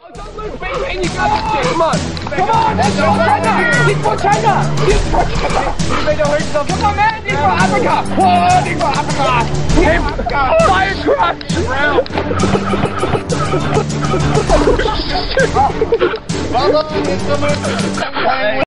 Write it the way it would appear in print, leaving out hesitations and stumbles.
Don't lose faith, man. You got this shit. Come on. Come on, let's go China. He's for China. He's for China. You made don't hurt yourself. Come on, man. He's for Africa. Oh, he's for Africa. He's for Africa. Fire crush. Round. Mama,